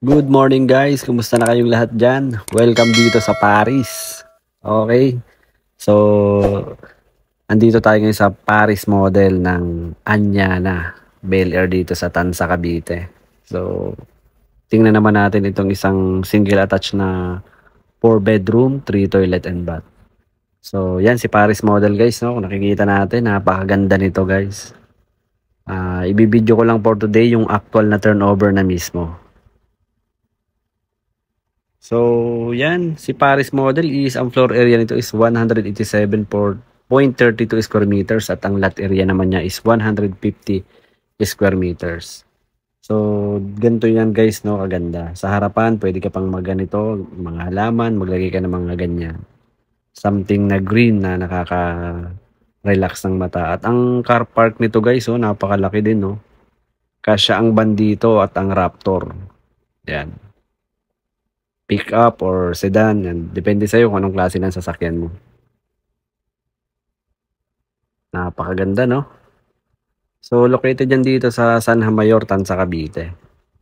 Good morning guys, kumusta na kayong lahat dyan? Welcome dito sa Paris. Okay, so andito tayo ngayon sa Paris model ng Anyana Bel Air dito sa Tansa, Cavite. So tingnan naman natin itong isang single attached na 4 bedroom, 3 toilet and bath. So yan si Paris model guys, no? Kung nakikita natin, napakaganda nito guys. Ibibideo ko lang for today yung actual na turnover na mismo. So, yan, si Paris model is, ang floor area nito is 187.32 square meters at ang lot area naman niya is 150 square meters. So, ganito yan guys, no, kaganda. Sa harapan, pwede ka pang magganito, mga halaman, maglagay ka ng mga ganyan. Something na green na nakaka-relax ng mata. At ang car park nito guys, oh, napakalaki din, no. Kasya ang Bandito at ang Raptor. Yan. Pick up or sedan, yan. Depende sa'yo kung anong klase ng sasakyan mo. Napakaganda, no? So, located yan dito sa San Mayor, Tansa, Cavite.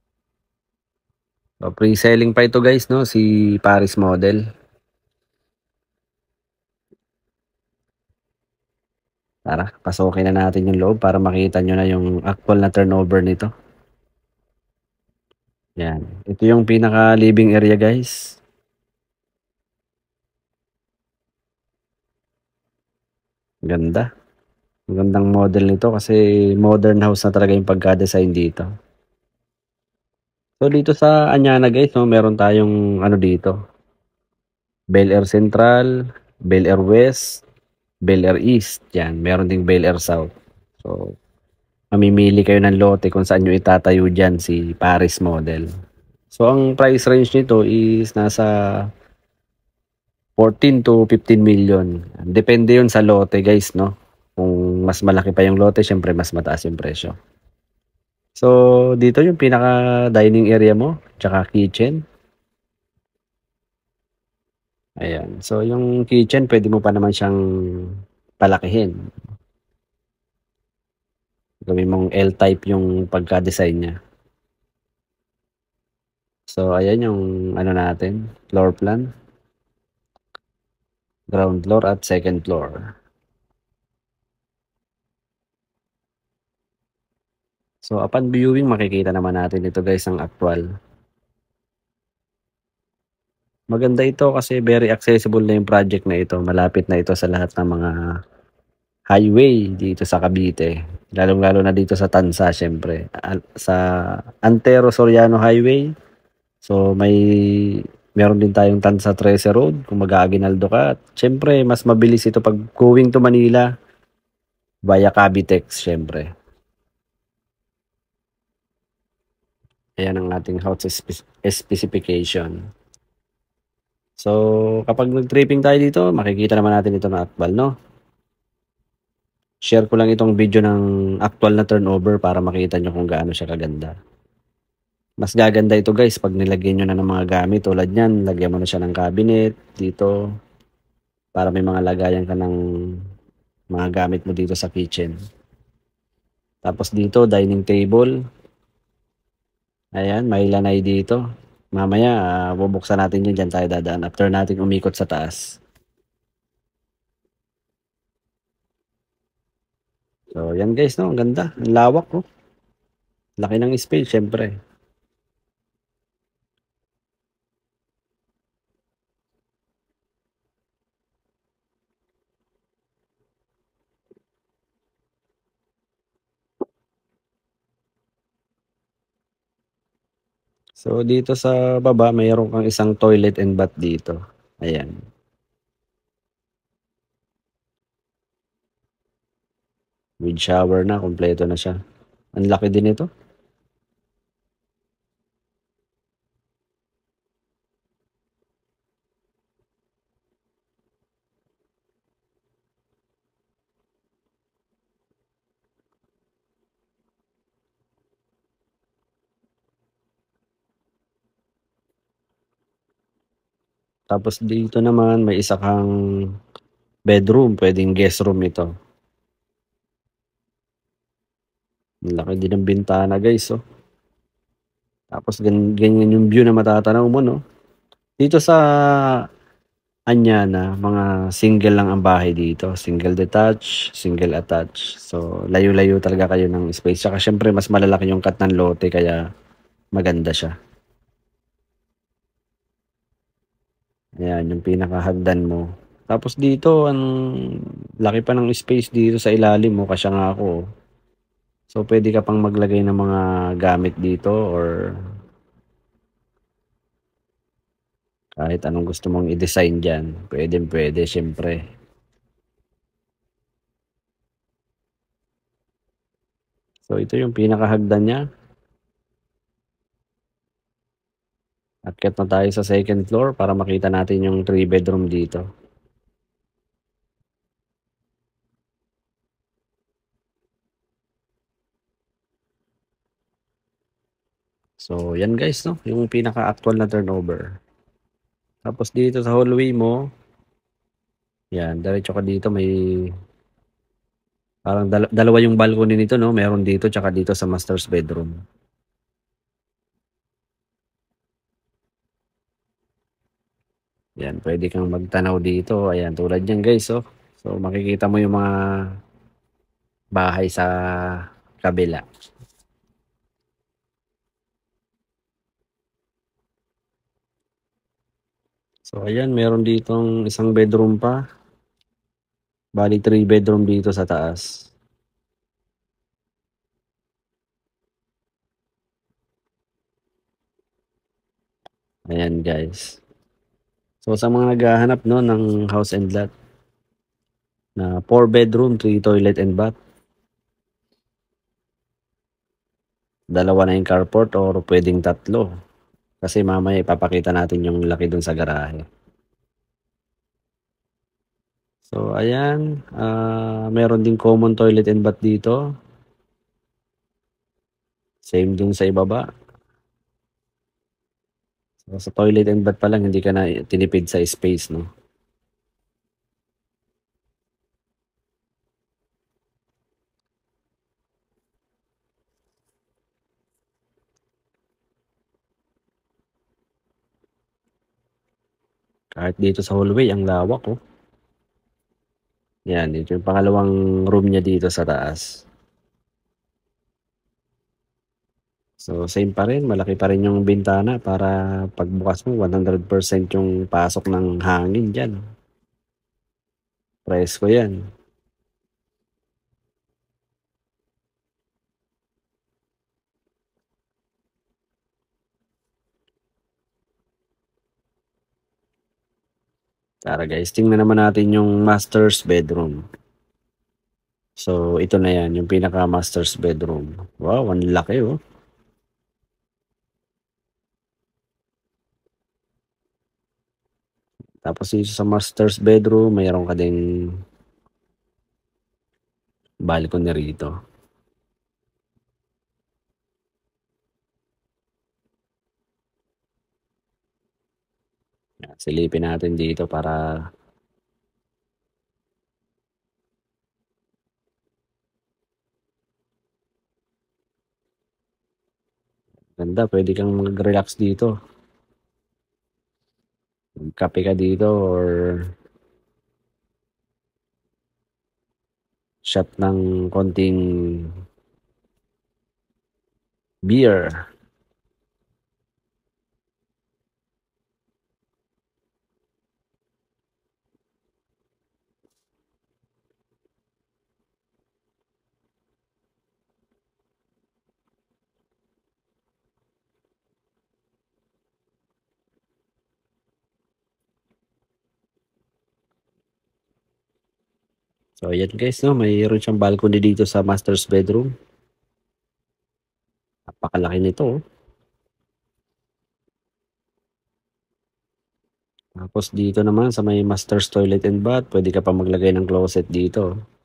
So, pre-selling pa ito guys, no? Si Paris model. Tara, pasukin na natin yung loob para makita nyo na yung actual na turnover nito. Yan. Ito yung pinaka-living area guys. Ganda. Magandang model nito kasi modern house na talaga yung pagka-design dito. So dito sa Anyana guys, no, meron tayong ano dito. Bel Air Central, Bel Air West, Bel Air East. Yan, meron ding Bel Air South. So mamimili kayo ng lote kung saan nyo itatayo dyan si Paris model. So ang price range nito is nasa 14 to 15 million. Depende yun sa lote guys, no? Kung mas malaki pa yung lote, syempre mas mataas yung presyo. So, dito yung pinaka dining area mo, tsaka kitchen. Ayan. So, yung kitchen, pwede mo pa naman siyang palakihin. Gawin mong L-type yung pagka-design niya. So, ayan yung ano natin, floor plan. Ground floor at second floor. So, upon viewing, makikita naman natin ito guys, ang actual. Maganda ito kasi very accessible na yung project na ito. Malapit na ito sa lahat ng mga highway dito sa Cavite. Lalong-lalo na dito sa Tansa, syempre. Sa Antero Soriano Highway. So, meron din tayong Tansa 13 Road kung mag-Aguinaldo ka. At syempre, mas mabilis ito pag going to Manila via Cavitex, syempre. Ayan ang ating house specification. So, kapag nag-tripping tayo dito, makikita naman natin ito na actual, no? Share ko lang itong video ng actual na turnover para makita nyo kung gaano siya kaganda. Mas gaganda ito guys pag nilagyan nyo na ng mga gamit. Tulad nyan, lagyan mo na siya ng cabinet dito para may mga lagayan ka ng mga gamit mo dito sa kitchen. Tapos dito, dining table. Ayan, may lanay dito. Mamaya, bubuksan natin yun. Dyan tayo dadaan after natin umikot sa taas. So, yan guys, no? Ang ganda. Ang lawak, no? Laki ng space, syempre. So, dito sa baba, mayroon kang isang toilet and bath dito. Ayan. With shower na, kompleto na siya. Ang laki din ito. Tapos dito naman, may isa kang bedroom. Pwedeng guest room ito. Ang laki din ng bintana guys, oh. Tapos ganyan yung view na matatanaw mo 'no. Dito sa Anyana, mga single lang ang bahay dito, single detached, single attached. So, layo-layo talaga kayo ng space. Tsaka siyempre mas malalaki yung cut ng lote kaya maganda siya. Ayan, yung pinakahagdan mo. Tapos dito, ang laki pa ng space dito sa ilalim mo, kasya nga ako. Oh. So, pwede ka pang maglagay ng mga gamit dito or kahit anong gusto mong i-design dyan. Pwede, syempre. So, ito yung pinakahagdan niya. Akyat na tayo sa second floor para makita natin yung 3 bedroom dito. So, yan guys, no? Yung pinaka-actual na turnover. Tapos dito sa hallway mo, yan, diretso ka dito, may parang dalawa yung balcony nito, no? Meron dito tsaka dito sa master's bedroom. Yan, pwede kang magtanaw dito. Ayan, tulad yan guys, oh. So, makikita mo yung mga bahay sa kabila. So, ayan, meron ditong isang bedroom pa. Bali, 3 bedroom dito sa taas. Ayan, guys. So, sa mga naghahanap, no, ng house and lot na 4 bedroom, 3 toilet and bath, dalawa na yung carport or pwedeng tatlo. Kasi mamaya ipapakita natin yung laki dun sa garahe. So, ayan. Meron ding common toilet and bath dito. Same dun sa ibaba. So, sa toilet and bath pa lang, hindi ka na tinipid sa space, no? Kahit dito sa hallway, ang lawak, oh. Yan, ito yung pangalawang room niya dito sa taas. So, same pa rin, malaki pa rin yung bintana para pagbukas mo 100% yung pasok ng hangin diyan. Presko 'yan. Tara guys, tingnan naman natin yung master's bedroom. So, ito na 'yan, yung pinaka-master's bedroom. Wow, ang laki oh. Tapos dito sa master's bedroom, mayroon ka ding balcony rito. Silipin natin dito para ganda, pwede kang mag-relax dito. Magkape ka dito or shot ng konting beer. So ayan guys 'no, mayroon siyang balcony dito sa master's bedroom. Napakalaki nito, oh. Tapos dito naman sa may master's toilet and bath, puwede ka pa maglagay ng closet dito,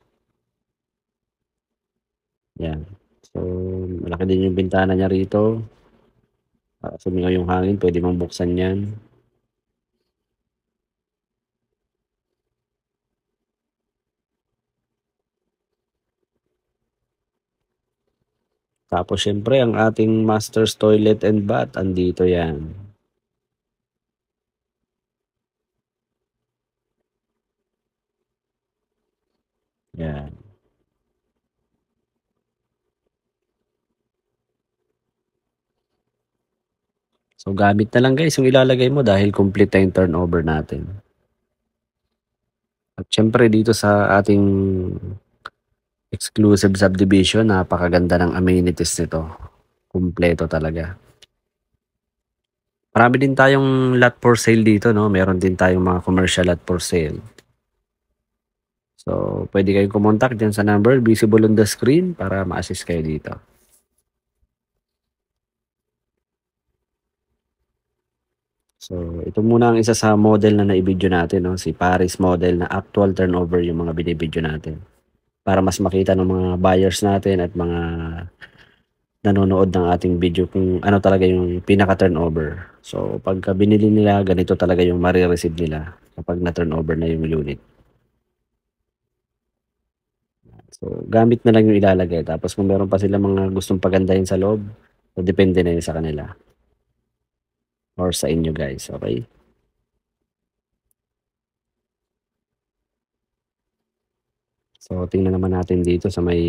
'yan. So, malaki din yung bintana niya rito, para sumingaw yung hangin, puwede mong buksan 'yan. Tapos syempre ang ating master's toilet and bath, andito yan. Yan. So gamit na lang guys yung ilalagay mo dahil complete na yung turnover natin. At syempre dito sa ating exclusive subdivision, napakaganda ng amenities nito. Kumpleto talaga. Marami din tayong lot for sale dito, no? Meron din tayong mga commercial lot for sale. So, pwede kayong kumontak dyan sa number visible on the screen para ma-assist kayo dito. So, ito muna ang isa sa model na naibidyo natin, no? Si Paris model na actual turnover yung mga binibidyo natin. Para mas makita ng mga buyers natin at mga nanonood ng ating video kung ano talaga yung pinaka-turnover. So, pagka binili nila, ganito talaga yung marireceive nila kapag na-turnover na yung unit. So, gamit na lang yung ilalagay. Tapos kung meron pa sila mga gustong pagandahin sa loob, so depende na yun sa kanila. Or sa inyo guys, okay? So, tingnan naman natin dito sa may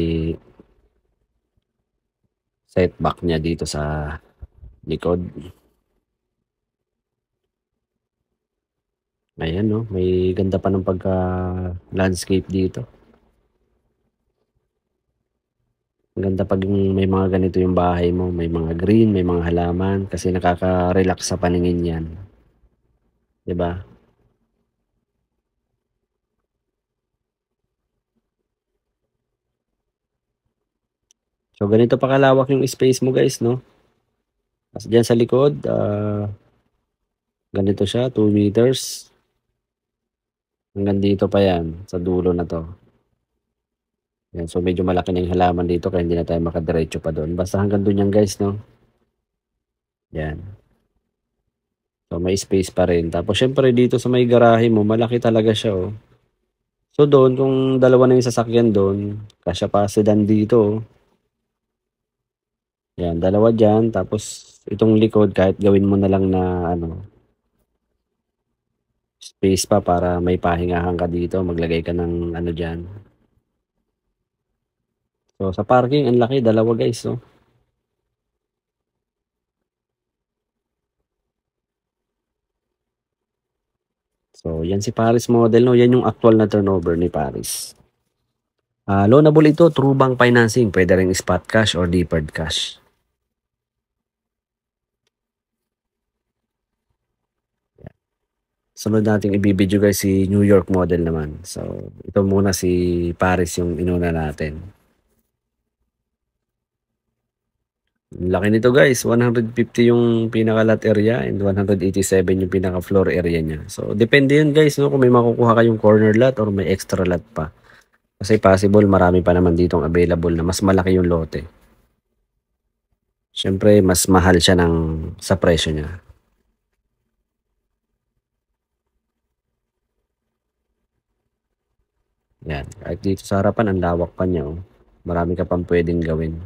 setback niya dito sa likod. Ayan, no? May ganda pa ng pagka-landscape dito. Ang ganda pag may mga ganito yung bahay mo, may mga green, may mga halaman kasi nakaka-relax sa paningin 'yan. 'Di ba? So ganito pa kalawak yung space mo guys, no? Tapos diyan sa likod, ganito siya, 2 meters. Hanggang dito pa 'yan sa dulo na 'to. Yan, so medyo malaki na yung halaman dito kaya hindi na tayo makadiretso pa doon. Basta hanggang doon yan guys, no? Yan. So may space pa rin. Tapos syempre dito sa may garahe mo, malaki talaga siya, oh. So doon, kung dalawa na yung sasakyan doon, kasya pa sedan dito, oh. Yan, dalawa dyan. Tapos itong likod, kahit gawin mo na lang na ano, space pa para may pahingahan ka dito. Maglagay ka ng ano dyan. So sa parking, ang laki, dalawa guys, oh. So yan si Paris model, no? Yan yung actual na turnover ni Paris. Loanable ito through bank financing. Pwede rin spot cash or deferred cash. Sunod nating ibibideo guys si New York model naman. So ito muna si Paris yung inuna natin. Laki nito guys, 150 yung pinaka-lot area and 187 yung pinaka-floor area niya. So depende yun guys, no, kung may makukuha kayong corner lot or may extra lot pa. Kasi possible marami pa naman ditong available na mas malaki yung lote. Siyempre mas mahal siya sa presyo niya. Yan, kahit dito sa harapan ang lawak pa niya, oh. Marami ka pang pwedeng gawin.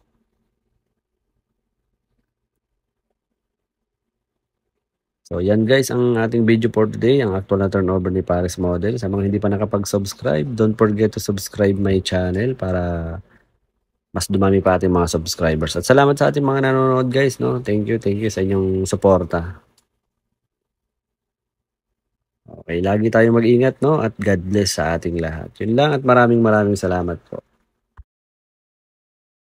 So yan guys ang ating video for today, ang actual na turnover ni Paris model. Sa mga hindi pa nakapag-subscribe, don't forget to subscribe my channel para mas dumami pa ating mga subscribers. At salamat sa ating mga nanonood guys, no. Thank you sa inyong suporta. Okay, lagi tayong mag-ingat, no, at God bless sa ating lahat. Yun lang at maraming salamat po.